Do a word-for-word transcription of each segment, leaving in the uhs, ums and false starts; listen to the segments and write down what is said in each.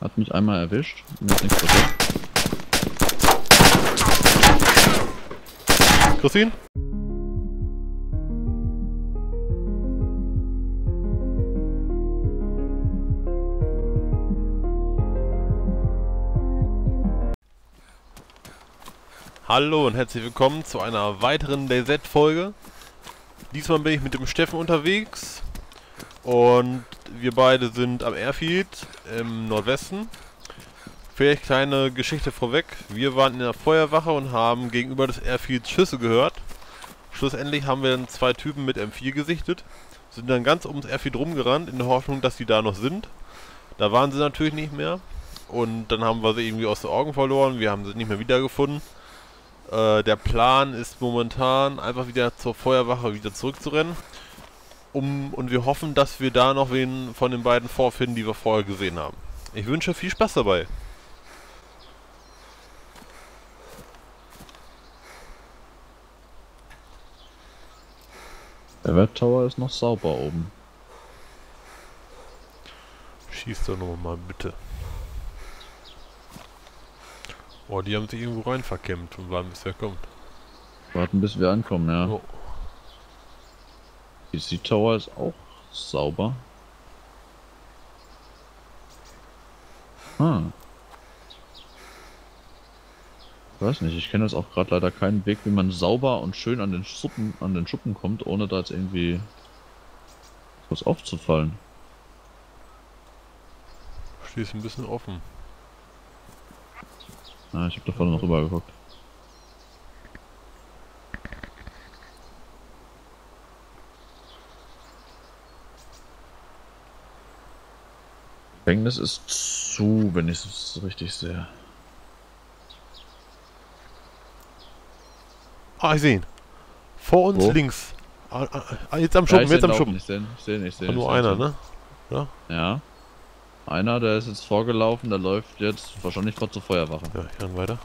Hat mich einmal erwischt. Mir ist nichts passiert. Christine? Hallo und herzlich willkommen zu einer weiteren DayZ-Folge. Diesmal bin ich mit dem Steffen unterwegs und wir beide sind am Airfield im Nordwesten. Vielleicht kleine Geschichte vorweg. Wir waren in der Feuerwache und haben gegenüber des Airfields Schüsse gehört. Schlussendlich haben wir dann zwei Typen mit M vier gesichtet, sind dann ganz ums Airfield rumgerannt in der Hoffnung, dass die da noch sind. Da waren sie natürlich nicht mehr und dann haben wir sie irgendwie aus den Augen verloren. Wir haben sie nicht mehr wiedergefunden. Äh, der Plan ist momentan einfach wieder zur Feuerwache wieder zurückzurennen. Um, und wir hoffen, dass wir da noch wen von den beiden vorfinden, die wir vorher gesehen haben. Ich wünsche viel Spaß dabei. Der Webtower ist noch sauber oben. Schieß doch noch mal bitte. Oh, die haben sich irgendwo rein verkämmt und warten bis er kommt. Warten bis wir ankommen, ja. Oh. Die Sea-Tower ist auch sauber. Ah. Ich weiß nicht, ich kenne jetzt auch gerade leider keinen Weg, wie man sauber und schön an den Schuppen, an den Schuppen kommt, ohne da jetzt irgendwie was aufzufallen. Stehst ein bisschen offen. Ah, ich habe da vorne noch rüber geguckt. Gefängnis ist zu, wenn ich es richtig sehe. Ah, ich sehe ihn. Vor uns Wo? links. Ah, ah, jetzt am Schuppen, Ja, jetzt am laufen. Schuppen. Ich sehe, ich sehe, ich sehe. War nur einer, ne? Ja? Ja. Einer, der ist jetzt vorgelaufen, der läuft jetzt wahrscheinlich vor zur Feuerwache. Ja, ich kann weiter.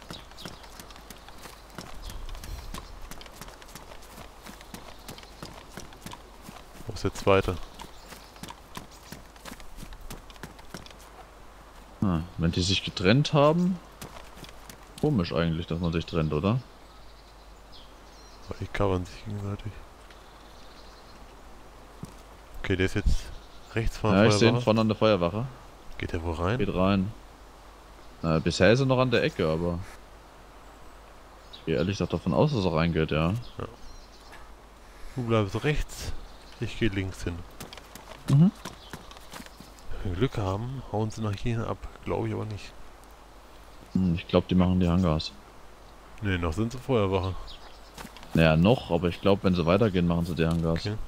Wo ist der zweite? Ah, wenn die sich getrennt haben. Komisch eigentlich, dass man sich trennt, oder? Aber die covern sich gegenseitig. Okay, der ist jetzt rechts von der Ja, ich sehe ihn Feuerwache. vorne an der Feuerwache. Geht der wohl rein? Geht rein. Na, bisher ist er noch an der Ecke, aber ich gehe ehrlich gesagt davon aus, dass er reingeht, ja. Ja. Du bleibst rechts, ich gehe links hin. Mhm. Wenn wir Glück haben, hauen sie nach hier ab. Glaube ich aber nicht. Hm, ich glaube, die machen die Hangars. Ne, noch sind sie Feuerwache. Naja, noch, aber ich glaube, wenn sie weitergehen, machen sie die Hangars. Okay.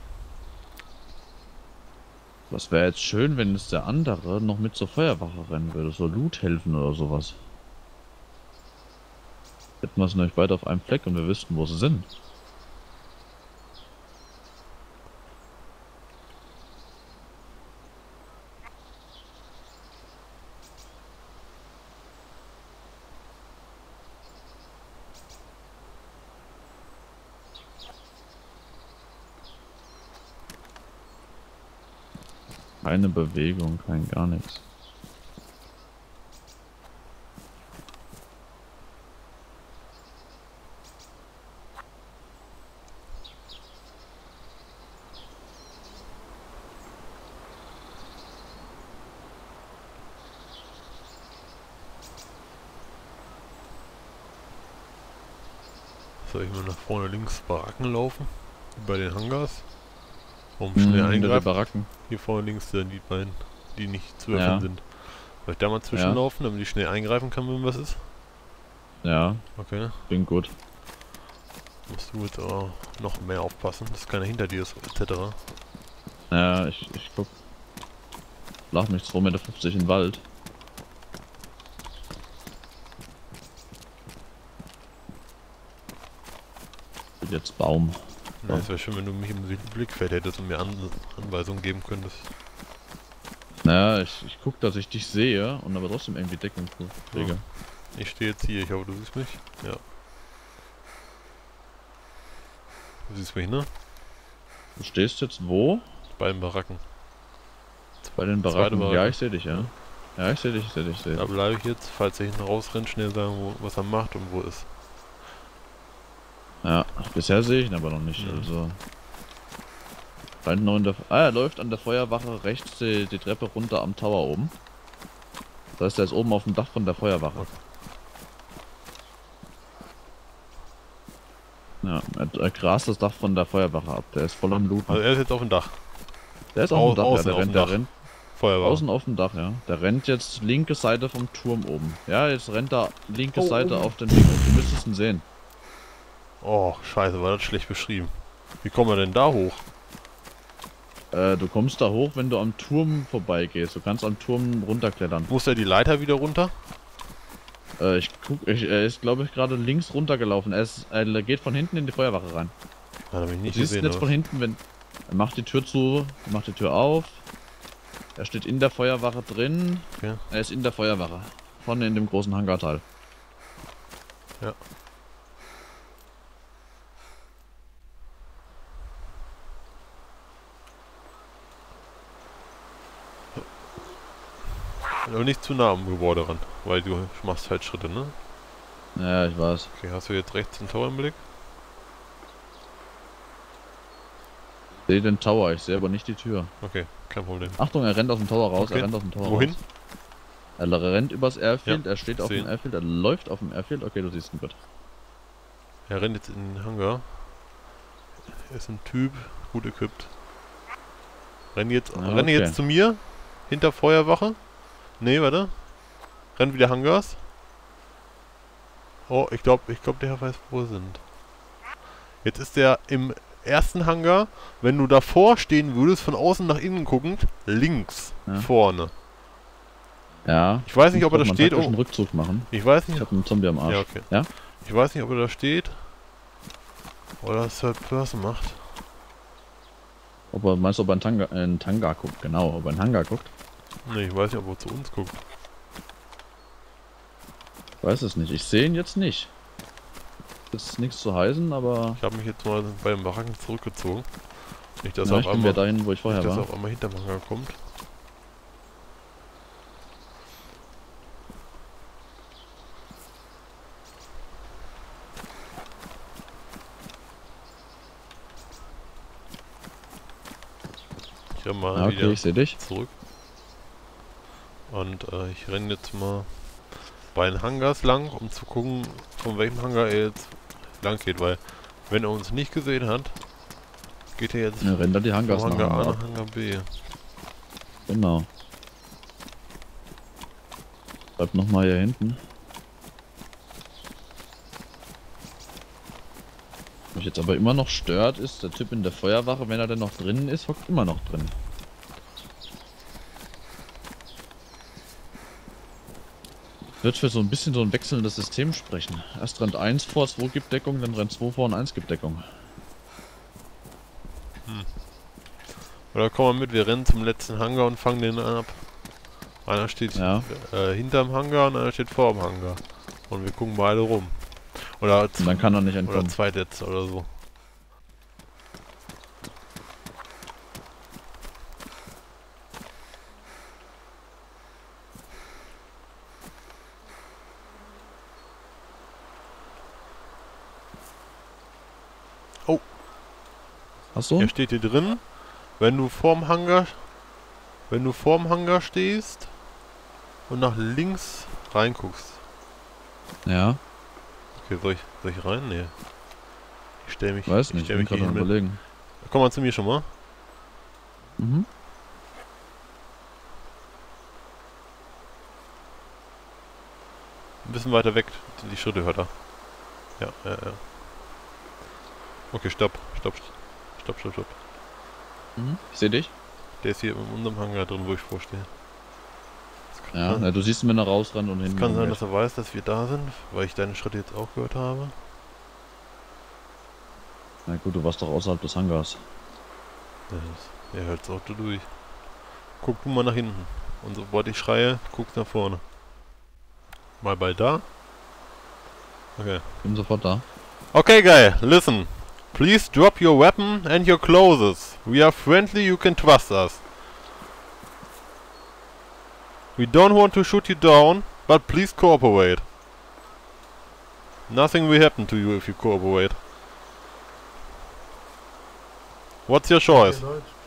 Was wäre jetzt schön, wenn es der andere noch mit zur Feuerwache rennen würde, so Loot helfen oder sowas. Hätten wir es nämlich beide auf einem Fleck und wir wüssten, wo sie sind. Keine Bewegung, kein gar nichts. Soll ich mal nach vorne links Baracken laufen? Bei den Hangars? Um Hm, schnell hinter den eingreifen? Baracken. Hier vorne links sind die beiden, die nicht zu öffnen Ja. sind. Soll ich da mal zwischenlaufen, damit ich schnell eingreifen kann, wenn was ist? Ja, Okay. klingt gut. Musst du jetzt aber noch mehr aufpassen, dass keiner hinter dir ist, et cetera. Ja, ich, ich guck. Lach mich zwei Meter fünfzig in den Wald. Jetzt Baum. Ja, es wäre schön, wenn du mich im Blickfeld hättest und mir An Anweisungen geben könntest. Naja, ich, ich guck, dass ich dich sehe und aber trotzdem irgendwie Deckung kriege. Ja. Ich stehe jetzt hier, ich hoffe, du siehst mich. Ja. Du siehst mich, ne? Du stehst jetzt wo? Bei den Baracken. Bei den Zweite Baracken. Baracke. Ja, ich sehe dich, ja. Ja, ich sehe dich, ich sehe dich, ich sehe Da dich. bleibe ich jetzt, falls er hinten rausrennt, schnell sagen, wo, was er macht und wo ist. Ja, bisher sehe ich ihn aber noch nicht, Mhm. also... Da hinten noch in der... Ah, er läuft an der Feuerwache rechts die, die Treppe runter am Tower oben. Das heißt, er ist oben auf dem Dach von der Feuerwache. Okay. Ja, er, er grast das Dach von der Feuerwache ab. Der ist voll am Looten. Also er ist jetzt auf dem Dach. Der ist auf Au dem Dach, ja, außen der auf rennt, dem der Dach. rennt Feuerwehr. außen auf dem Dach, ja. Der rennt jetzt linke Seite vom Turm oben. Ja, jetzt rennt er linke Oh, Seite oh. auf den Ding. Du müsstest ihn sehen. Oh, scheiße, war das schlecht beschrieben. Wie kommen wir denn da hoch? Äh, du kommst da hoch, wenn du am Turm vorbeigehst. Du kannst am Turm runterklettern. Muss er die Leiter wieder runter? Äh, ich guck, ich, er ist, glaube ich, gerade links runtergelaufen. Er, ist, er geht von hinten in die Feuerwache rein. Ja, hab ich Du nicht siehst ihn gesehen. jetzt aber- von hinten, wenn... Er macht die Tür zu, macht die Tür auf. Er steht in der Feuerwache drin. Okay. Er ist in der Feuerwache. Vorne in dem großen Hangarteil. Ja. Aber nicht zu nah am Gebäude ran, weil du machst halt Schritte, ne? Ja, ich weiß. Okay, hast du jetzt rechts den Tower im Blick? Ich sehe den Tower, ich sehe aber nicht die Tür. Okay, kein Problem. Achtung, er rennt aus dem Tower raus, Okay. er rennt aus dem Tower Wohin? raus. Er rennt übers Airfield, Ja, er steht auf sehen. dem Airfield, er läuft auf dem Airfield. Okay, du siehst ihn gut. Er rennt jetzt in den Hangar. Er ist ein Typ, gut equipped. Renn jetzt, Ah, renn okay. jetzt zu mir, hinter Feuerwache. Nee, warte. Renn wieder Hangars. Oh, ich glaube, ich glaube, der weiß, wo wir sind. Jetzt ist der im ersten Hangar. Wenn du davor stehen würdest, von außen nach innen guckend, links Ja. vorne. Ja. Ich weiß nicht, ob er da Muss man steht. taktischen Oh, Rückzug machen. ich weiß Ich nicht. habe einen Zombie am Arsch. Ja, okay. Ja? Ich weiß nicht, ob er da steht. Oder Third Person macht. Ob er, meinst du, ob er einen Tanga, äh, einen Tanga guckt? Genau, ob er einen Hangar guckt? Nee, ich weiß nicht, ob er zu uns guckt. Ich weiß es nicht. Ich sehe ihn jetzt nicht. Das ist nichts zu heißen, aber... Ich habe mich jetzt mal beim Wagen zurückgezogen. Nicht, dass Ja, er ich auf bin einmal, wieder dahin, wo ich vorher nicht, dass er war. auf einmal hinterm Hangar kommt. Ich renne mal Ja, okay, wieder ich sehe dich. zurück. Und äh, ich renne jetzt mal bei den Hangars lang, um zu gucken, von welchem Hangar er jetzt lang geht, weil wenn er uns nicht gesehen hat, geht er jetzt Ja, rennt da die Hangars vom Hangar A nach nach Hangar B. Genau. Bleib nochmal hier hinten. Was mich jetzt aber immer noch stört, ist der Typ in der Feuerwache, wenn er denn noch drinnen ist, hockt immer noch drin. Wird für so ein bisschen so ein wechselndes System sprechen. Erst rennt eins vor, zwei gibt Deckung, dann rennt zwei vor und eins gibt Deckung. Oder komm mal mit, wir rennen zum letzten Hangar und fangen den ab. Einer steht Ja. äh, hinterm Hangar und einer steht vor dem Hangar. Und wir gucken beide rum. Oder, Und dann kann er nicht oder entkommen. zwei Letzte oder so. Hast du? Er steht hier drin. Wenn du vorm Hangar, wenn du vorm Hangar stehst und nach links reinguckst. Ja, Okay, soll ich, soll ich rein? Nee. Ich stelle mich, weiß ich nicht, ich stell bin mich hier gerade am hin mit. überlegen. Komm mal zu mir schon mal. Mhm. Ein bisschen weiter weg, die Schritte hört er. Ja, ja, ja. Okay, stopp, stopp, stopp, stopp, stopp. Mhm. Ich sehe dich. Der ist hier in unserem Hangar drin, wo ich vorstehe. Das kann, Ja, sein- na, du siehst ihn, wenn er rausrennt und es hinten kann sein, geht. dass er weiß, dass wir da sind, weil ich deine Schritte jetzt auch gehört habe. Na gut, du warst doch außerhalb des Hangars. Ja, das- er hört das Auto durch. Guck du mal nach hinten. Und sobald ich schreie, guckst nach vorne. Mal bei da. Okay. Bin sofort da. Okay, guy, listen. Please drop your weapon and your clothes. We are friendly, you can trust us. We don't want to shoot you down, but please cooperate. Nothing will happen to you if you cooperate. What's your choice?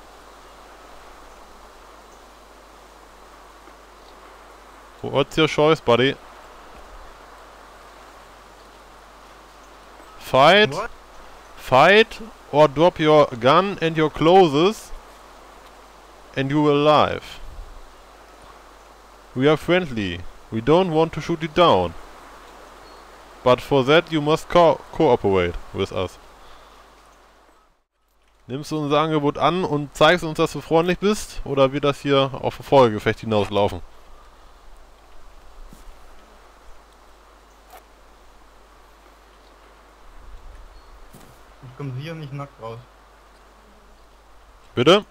What's your choice, buddy? Fight? What? Fight or drop your gun and your clothes and you will live. We are friendly. We don't want to shoot you down. But for that you must co cooperate with us. Nimmst du unser Angebot an und zeigst uns, dass du freundlich bist? Oder wird das hier auf ein Folgegefecht hinauslaufen? Ich komme sicher nicht nackt raus. Bitte?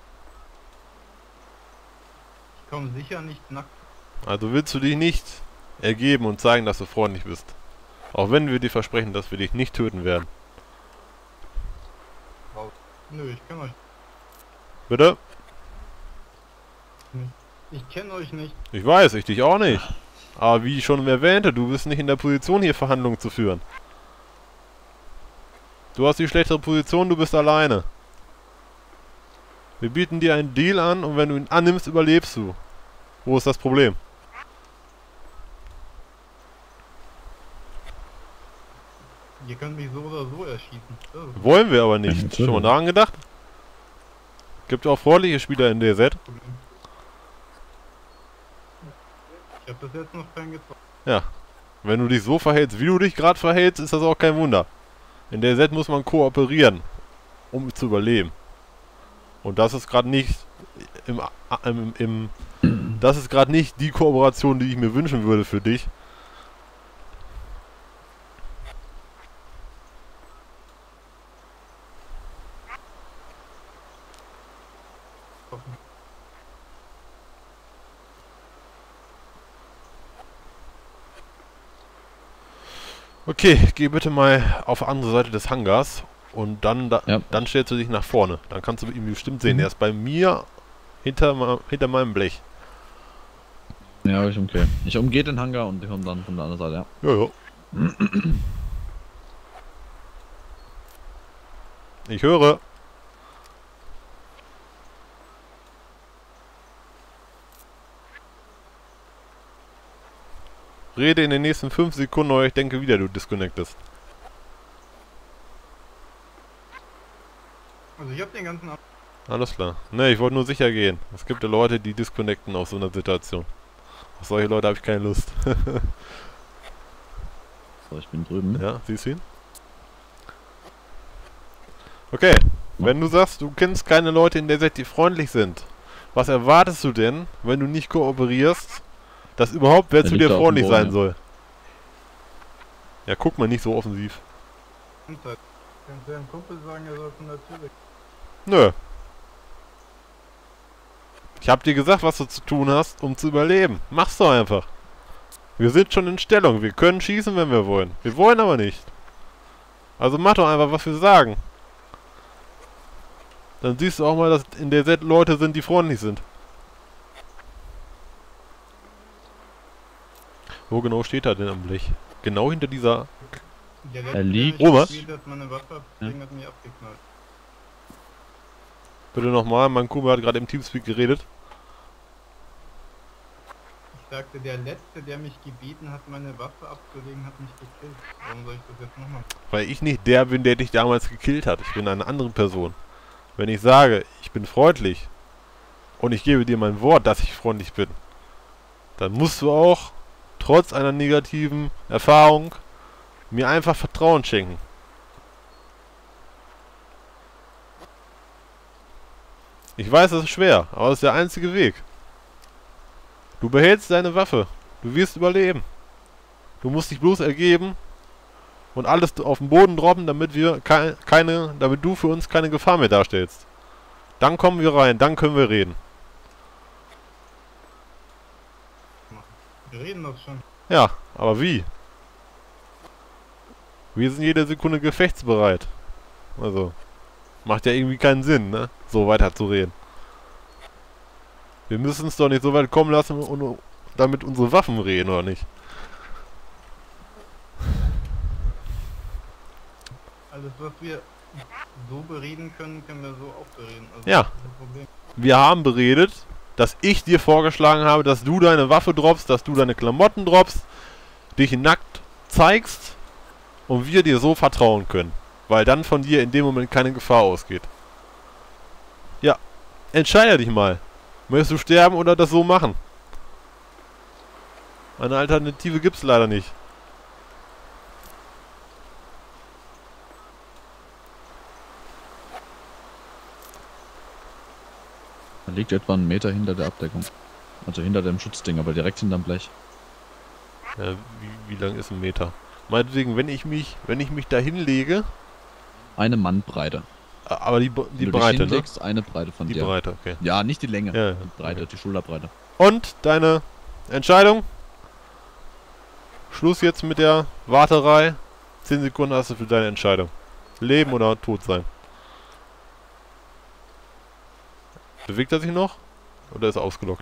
Ich komme sicher nicht nackt. Also willst du dich nicht ergeben und zeigen, dass du freundlich bist? Auch wenn wir dir versprechen, dass wir dich nicht töten werden. raus. Nö, ich kenne euch. Bitte? Ich kenne euch nicht. Ich weiß, ich dich auch nicht. Aber wie ich schon erwähnte, du bist nicht in der Position, hier Verhandlungen zu führen. Du hast die schlechtere Position, du bist alleine. Wir bieten dir einen Deal an und wenn du ihn annimmst, überlebst du. Wo ist das Problem? Ihr könnt mich so oder so erschießen. Das ist Wollen wir aber nicht. Ja, Schon mal daran gedacht? Gibt auch freundliche Spieler in D Z. das Problem. Ich habe bis jetzt noch keinen getroffen. Ja. Wenn du dich so verhältst, wie du dich gerade verhältst, ist das auch kein Wunder. In D Z muss man kooperieren, um zu überleben. Und das ist gerade nicht im, im, im das ist gerade nicht die Kooperation, die ich mir wünschen würde für dich. Okay, geh bitte mal auf die andere Seite des Hangars und dann da, Ja. dann stellst du dich nach vorne. Dann kannst du ihn bestimmt sehen. Mhm. Er ist bei mir hinter, ma- hinter meinem Blech. Ja, ich umgehe. Ich umgehe den Hangar und komme dann von der anderen Seite, ja. Ja, ja. Ich höre. Rede in den nächsten fünf Sekunden oder ich denke wieder, du disconnectest. Also ich habe den ganzen Ab Alles klar. Ne, ich wollte nur sicher gehen. Es gibt ja Leute, die disconnecten aus so einer Situation. Auf solche Leute habe ich keine Lust. So, ich bin drüben. Ja, siehst du ihn? Okay, wenn du sagst, du kennst keine Leute in der Set, die freundlich sind, was erwartest du denn, wenn du nicht kooperierst, dass überhaupt wer Der zu liegt dir da auf dem freundlich Boden, sein ja. soll? Ja, guck mal nicht so offensiv. Zeit. Kannst du deinem Kumpel sagen, er soll von der Tür weg. Nö. Ich hab dir gesagt, was du zu tun hast, um zu überleben. Mach's doch einfach. Wir sind schon in Stellung. Wir können schießen, wenn wir wollen. Wir wollen aber nicht. Also mach doch einfach, was wir sagen. Dann siehst du auch mal, dass in der Set Leute sind, die freundlich sind. Wo genau steht er denn am Blech? Genau hinter dieser... Der Er letzte, liegt- der mich Oh, was? gespielt hat, meine Waffe abgekriegt, hat mich abgeknallt. Bitte nochmal, mein Kumpel hat gerade im Teamspeak geredet. Ich sagte, der letzte, der mich gebeten hat, meine Waffe abzulegen, hat mich gekillt. Warum soll ich das jetzt nochmal? Weil ich nicht der bin, der dich damals gekillt hat. Ich bin eine andere Person. Wenn ich sage, ich bin freundlich und ich gebe dir mein Wort, dass ich freundlich bin, dann musst du auch, trotz einer negativen Erfahrung, mir einfach Vertrauen schenken. Ich weiß, es ist schwer, aber es ist der einzige Weg. Du behältst deine Waffe. Du wirst überleben. Du musst dich bloß ergeben und alles auf den Boden droppen, damit wir kei keine, damit du für uns keine Gefahr mehr darstellst. Dann kommen wir rein, dann können wir reden. Wir reden doch schon. Ja, aber wie? Wir sind jede Sekunde gefechtsbereit. Also, macht ja irgendwie keinen Sinn, ne? So weiter zu reden. Wir müssen es doch nicht so weit kommen lassen, und, damit unsere Waffen reden, oder nicht? Alles, was wir so bereden können, können wir so auch bereden. Also Ja. das ist ein Problem. Wir haben beredet, dass ich dir vorgeschlagen habe, dass du deine Waffe droppst, dass du deine Klamotten droppst, dich nackt zeigst und wir dir so vertrauen können. Weil dann von dir in dem Moment keine Gefahr ausgeht. Ja, entscheide dich mal. Möchtest du sterben oder das so machen? Eine Alternative gibt's leider nicht. Er liegt etwa einen Meter hinter der Abdeckung. Also hinter dem Schutzding, aber direkt hinterm Blech. Ja, wie, wie lang ist ein Meter? Meinetwegen, wenn ich mich, wenn ich mich da hinlege, Eine Mannbreite. aber die, die Wenn du dich Breite, ne? hinlegst, eine Breite von Die dir. Breite, okay. Ja, nicht die Länge. Ja, ja, Die Breite, okay. die Schulterbreite. Und deine Entscheidung? Schluss jetzt mit der Warterei. Zehn Sekunden hast du für deine Entscheidung. Leben oder tot sein. Bewegt er sich noch? Oder ist er ausgelockt?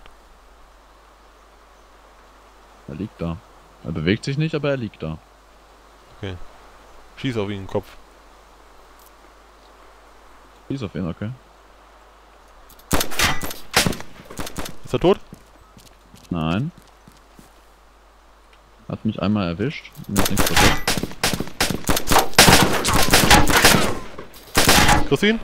Er liegt da. Er bewegt sich nicht, aber er liegt da. Schieß auf ihn in den Kopf. Ist auf ihn, okay. Ist er tot? Nein. Hat mich einmal erwischt. Mir ist nichts passiert. Christine?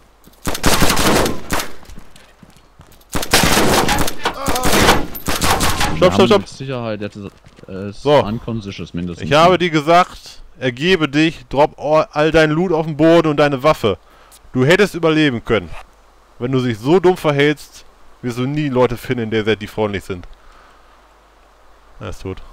Stopp, stopp, stopp. Mit Sicherheit, jetzt ist es So. unconscious mindestens. Ich habe dir gesagt, ergebe dich, drop all, all dein Loot auf den Boden und deine Waffe. Du hättest überleben können. Wenn du dich so dumm verhältst, wirst du nie Leute finden in der Welt, die freundlich sind. Er ist tot.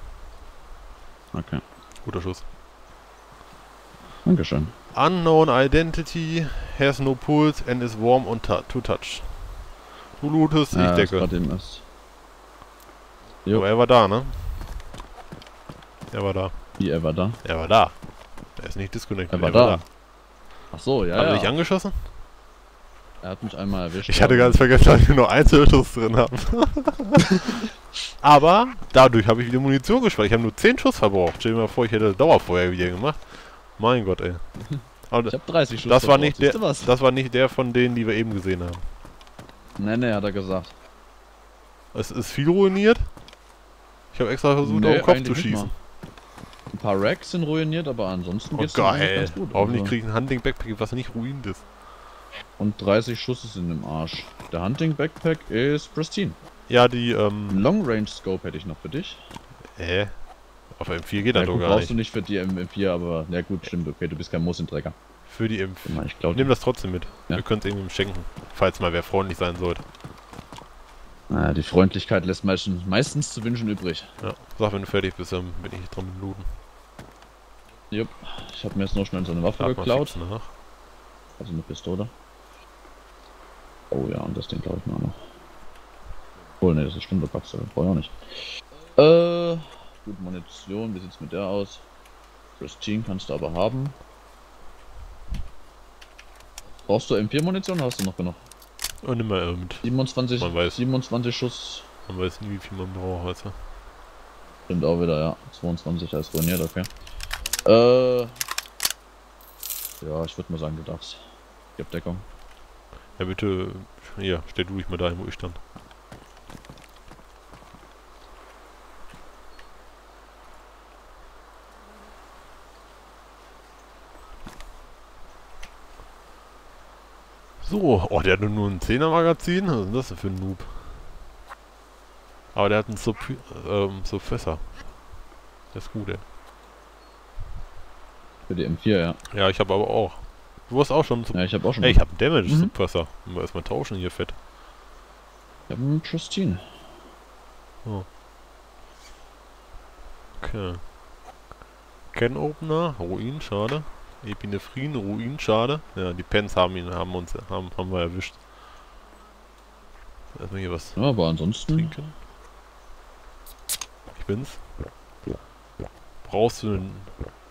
Okay. Guter Schuss. Dankeschön. Unknown identity, has no pulse and is warm on tu to touch. Du lootest, ich Ja, decke. das dem ist. Jo. Aber er war da, ne? Er war da. Wie er war da? Er war da. Er ist nicht disconnected. Er war da. Ach so, ja, Hat er ja. dich angeschossen? Er hat mich einmal erwischt. Ich hatte ja. ganz vergessen, dass wir nur Einzelschuss drin haben. Aber dadurch habe ich wieder Munition gespart. Ich habe nur zehn Schuss verbraucht. Stell dir mal vor, ich hätte Dauerfeuer wieder gemacht. Mein Gott, ey. Aber Ich hab dreißig Schuss das war verbraucht, nicht der, siehst du was? das war nicht der von denen, die wir eben gesehen haben. Nee, nee, hat er gesagt. Es ist viel ruiniert. Ich habe extra versucht, Nee, auf den Kopf eigentlich zu nicht schießen. mal. Ein paar Racks sind ruiniert, aber ansonsten Oh geht's dann eigentlich geil. ganz gut. Hoffentlich Also. kriege ich ein Hunting Backpack, was nicht ruiniert ist. Und dreißig Schuss sind im Arsch. Der Hunting Backpack ist pristine. Ja, die, Ein ähm... Long Range Scope hätte ich noch für dich. Äh... Auf M vier geht Ja, das doch gut, gar brauchst nicht. du nicht für die M vier, aber na gut, stimmt, okay, du bist kein Moosenträger. Für die M vier. Ich Ich glaube, nehme das trotzdem mit. Ja. Wir können es irgendwem schenken. Falls mal wer freundlich sein sollte. ah, die Freundlichkeit lässt meistens, meistens zu wünschen übrig. Ja. Sag, wenn du fertig bist, dann bin ich dran mit Looten. Jupp, ich habe mir jetzt noch schnell so eine Waffe Frag mal geklaut. fix nach. Also eine Pistole. Oh ja, und das Ding glaube ich mir auch noch. Oh ne, das ist Stunde Kapsel, brauche ich auch nicht. Äh, gut, Munition, wie sieht's mit der aus? Pristine kannst du aber haben. Brauchst du M vier Munition? Hast du noch genug? Und nimm mal mit. siebenundzwanzig, Man weiß. siebenundzwanzig Schuss. Man weiß nie, wie viel man braucht, weißt du. Stimmt auch wieder, ja. zweiundzwanzig, da ist ruiniert, okay. Äh. Ja, ich würde mal sagen, du darfst. Die Abdeckung. Ja, bitte. Hier, stell du dich mal dahin, wo ich stand. So, oh, der hat nur ein zehner Magazin. Was ist denn das denn für ein Noob? Aber der hat einen Sup ähm, Suppressor. Der ist gut, ey. Für die M vier, ja. Ja, ich habe aber auch. Du hast auch schon einen Sup Ja, ich habe auch schon. Ey, ich habe einen Damage Mhm. Suppressor. Müssen wir erstmal tauschen hier, fett. Ich habe einen Pristine. Okay. Can Opener, Ruin, schade. Epinephrin, Ruin, schade. Ja, die Pens haben ihn, haben uns, haben, haben wir erwischt. Erstmal hier was Ja, aber ansonsten. trinken. Ich bin's. Brauchst du einen,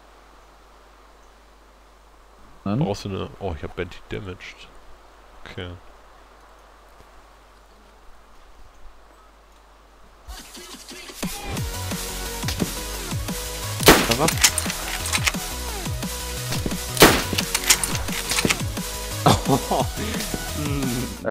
Nein? brauchst du eine, oh, ich hab Benty damaged. Okay. was? Hm.